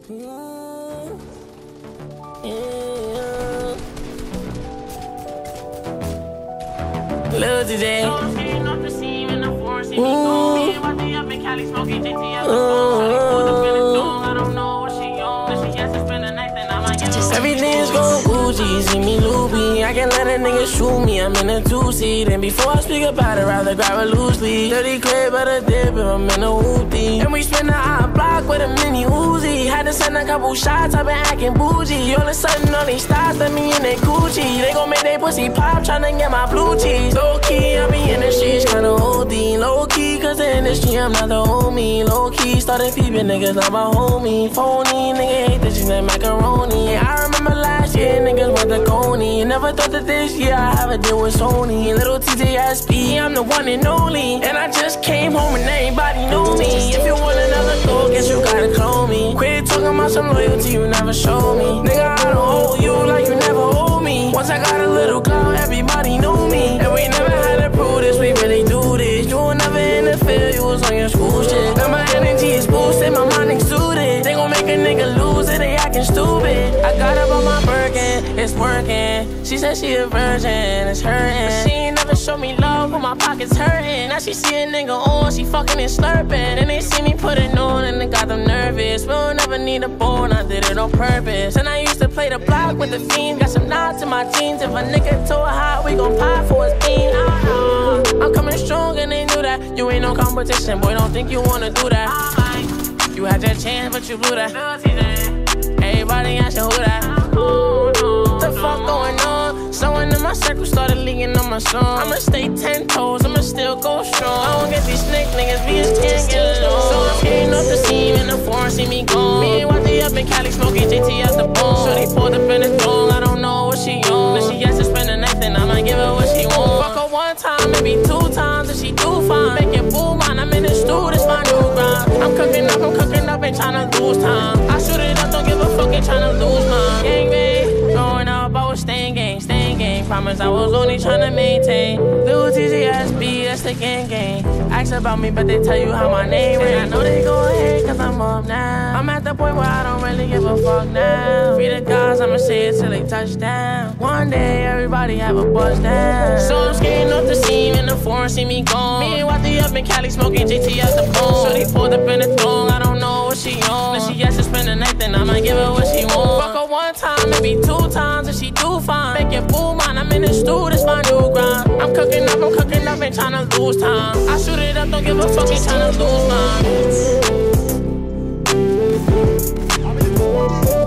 Lil DJ. Everything's going Gucci, see me loopy. I can't let a nigga shoot me, I'm in a two-seat. And before I speak about it, rather grab it loosely. 30 clip at a dip if I'm in a hoopty. And we spin the hot block with a mini Uzi. Had to send a couple shots, I've been acting bougie. All of a sudden, all these stars let me in their Gucci. They gon' make they pussy pop, tryna get my blue cheese. Low-key, I be in the streets, kinda OD. Low-key, cause in the street, I'm not the homie. Low-key, started peeping niggas, not my homie. Phony, nigga hate this shit like macaroni. I remember last year, niggas went to Coney. Never thought that this year I have a deal with Sony. Little TJSP, I'm the one and only. And I just came home and everybody know me. If you want another go, guess you gotta clone me. Quit talking about some loyalty you never show me. Nigga, I don't owe you like you never owe me. Once I got a little clout, everybody know me. And we never had to prove this, we really do this. You will never interfere, you was on your school shit. Now my energy is boosted, my mind exuded. They gon' make a nigga lose it, they acting stupid. I got up on my Birkin, it's working. She said she a virgin, it's hurting. But she ain't never show me love when my pockets hurting. Now she see a nigga on, she fucking and slurping. And they see me put it on and it got them nervous. We don't ever need a bone, I did it on purpose. And I used to play the block with the fiends. Got some nods in my jeans. If a nigga too hot, we gon' pop for his bean. I'm coming strong and they knew that. You ain't no competition, boy, don't think you wanna do that. You had your chance, but you blew that. Everybody asking who that. What the fuck going on? Someone in my circle started leaking on my song. I'ma stay 10 toes, I'ma still go strong. I don't get these snake niggas, we just can't get along. So I'm skating off the scene in the foreign, see me gone. Me and YD up in Cali smoking JT at the bone. Shorty pulled up in the thong, I don't know what she on. If she has to spend the night, then I might give her what she want. Fuck her one time, maybe 2 times, and she do fine. Make it boo mine, I'm in the stew, this my new grind. I'm cooking up, ain't tryna lose time. I shoot it up, don't give a fuck, ain't tryna lose mine. Gang bang, growing up, I was staying gang. Promise I was only tryna maintain. Lil TJSB, that's the gang. Ask about me, but they tell you how my name is. I know they go ahead, cause I'm up now. I'm at the point where I don't really give a fuck now. Free the guys, I'ma say it till they touch down. One day, everybody have a buzz down. So I'm skating off the scene in the foreign, see me gone. Me and YD up in Cali smoking JT at the bone. So they pulled up in the thong, I don't know what she on. If she has to spend the night, then I might give her what she want. Fuck her one time, maybe 2 times, and she do fine. Make it boo mine, I'm in the stew, this my new grind. I'm cooking up, ain't tryna lose time. I shoot it up, don't give a fuck, ain't tryna lose mine.